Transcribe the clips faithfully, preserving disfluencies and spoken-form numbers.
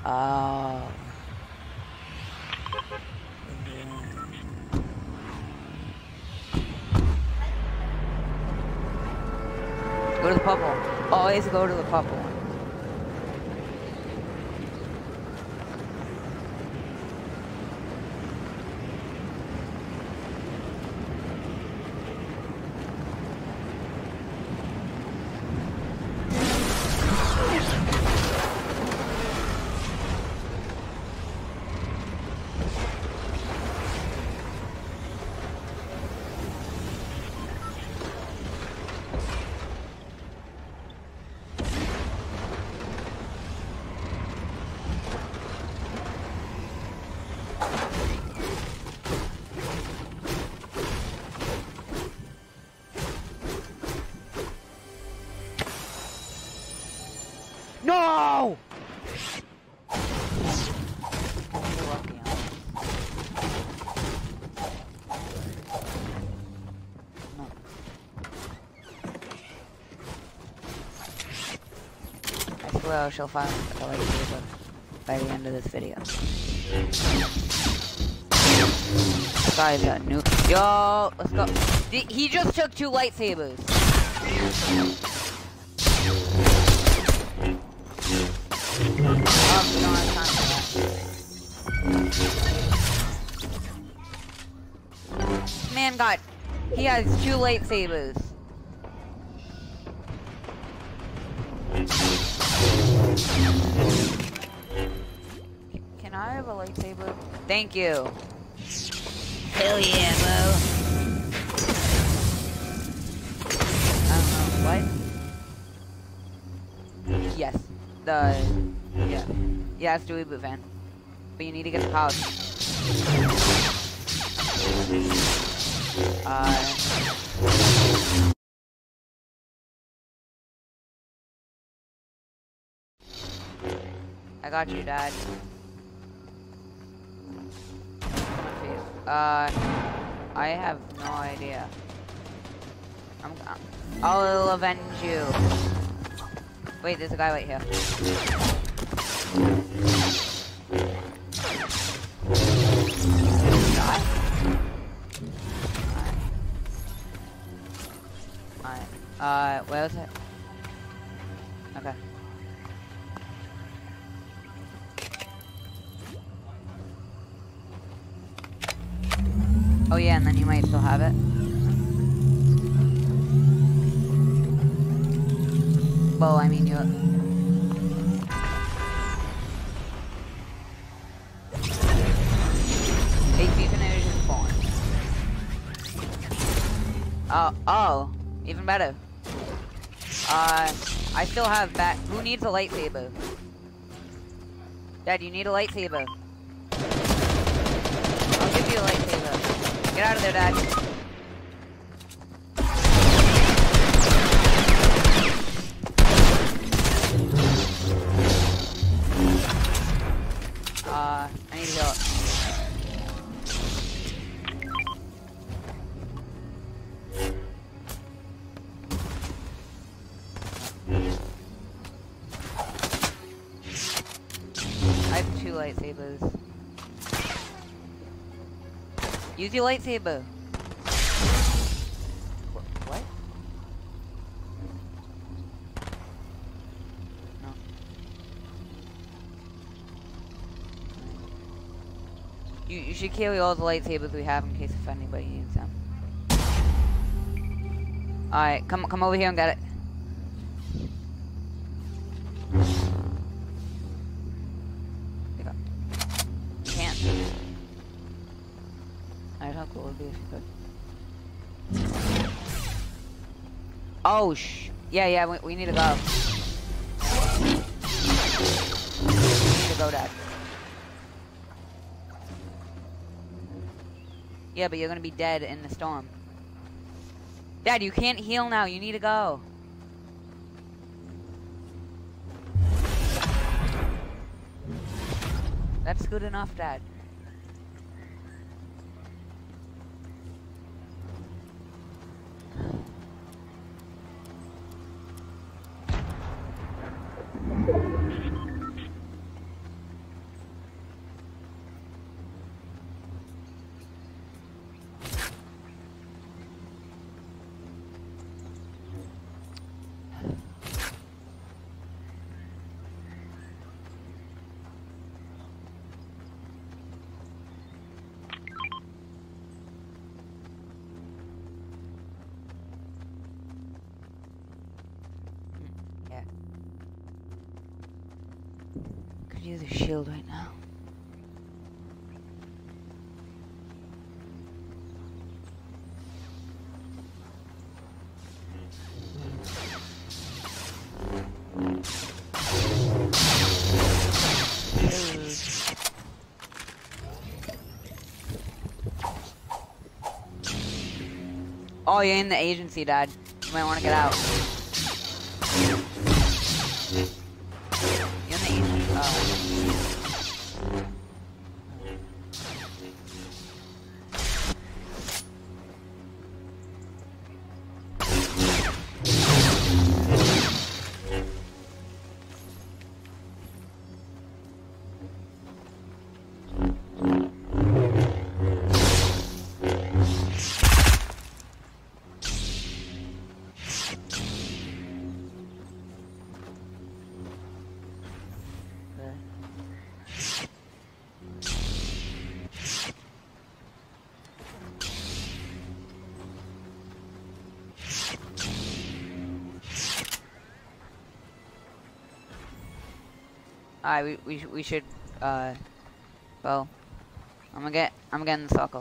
Oh. Go to the purple. Always go to the purple one. No! I swear she'll find a lightsaber by the end of this video. This guy's got new. Yo, let's go. He just took two lightsabers. Oh, we don't have time for that. This man got. He has two lightsabers. Can I have a lightsaber? Thank you. Hell yeah, bro. I don't know. What? Yes. The. Yeah. Yeah, it's Dewey Boot Fan. But you need to get the pouch. Uh. I got you, Dad. Uh, I have no idea. I'm. I'll avenge you. Wait, there's a guy right here. Die. Alright. Uh, where is it? Okay. Oh yeah, and then you might still have it. Well, I mean, you. H P finish is falling. Oh, oh, even better. Uh, I still have back. Who needs a lightsaber? Dad, you need a lightsaber. I'll give you a lightsaber. Get out of there, Dad. Uh, I need to heal it. I have two lightsabers. Use your lightsaber. What? No. You you should carry all the lightsabers we have in case if anybody needs them. All right, come come over here and get it. You can't. I don't know, if you could. Oh sh. Yeah, yeah. We, we need to go. We need to go, Dad. Yeah, but you're gonna be dead in the storm. Dad, you can't heal now. You need to go. That's good enough, Dad. Could use a shield right now. Oh, you're in the agency, Dad. You might want to get out. You're in the agency. Oh. Alright, we, we, we should, uh, well, I'm gonna get, I'm getting the circle.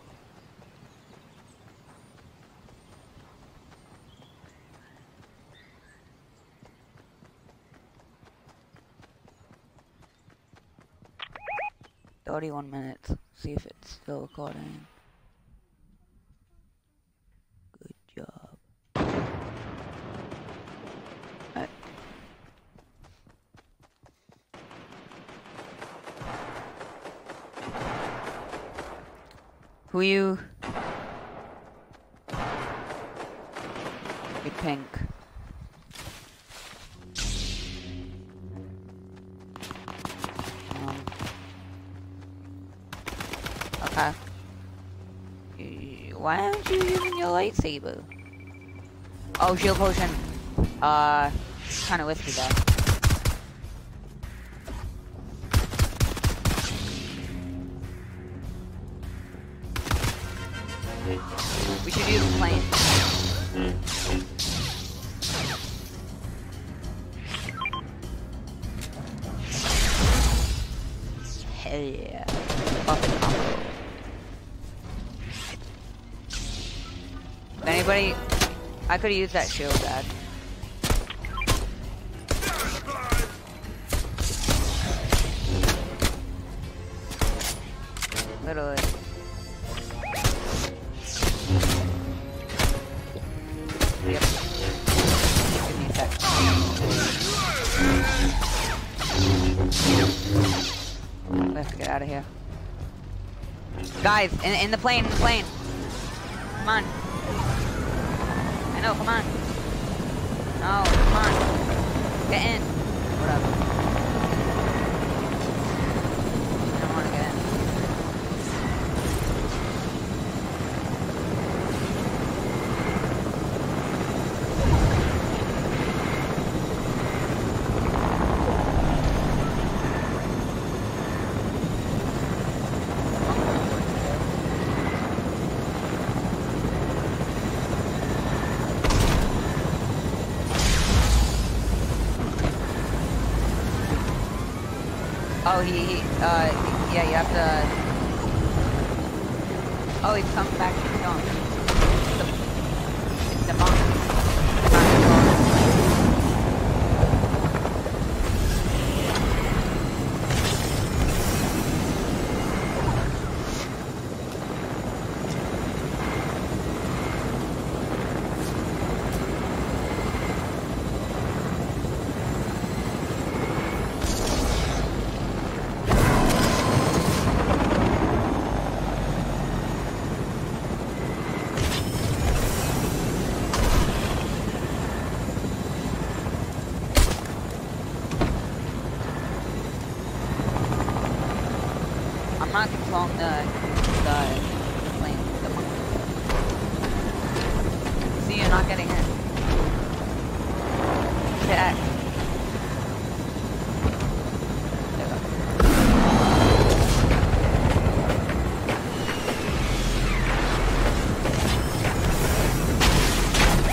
thirty-one minutes, see if it's still recording. Good job. Alright. Who you? Be pink. Um, okay. Why aren't you using your lightsaber? Oh, shield potion. Uh, kind of risky though. We should use a plane. Hell yeah. Fucking combo. If anybody... I could've used that shield, Dad. Literally. Yep. Give me a sec. Let's get out of here. Guys, in, in the plane, in the plane. Come on. I know, come on. No, come on. Get in. Whatever. I don't want to get in. Oh, he, he, uh, yeah, you have to... Oh, he's coming back to the dome. It's the, it's the monk. I'm not controlling the, the plane, the monkey. See, you're not getting it. Check. There we go.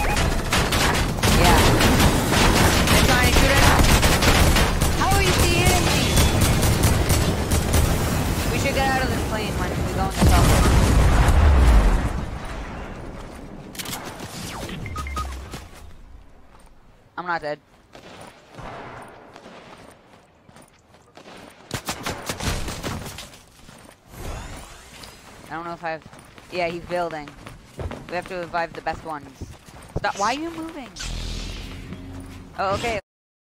Yeah. They're trying to shoot it. How are you seeing it? don't know if I've... Yeah, he's building. We have to revive the best ones. Stop. Why are you moving? Oh, okay.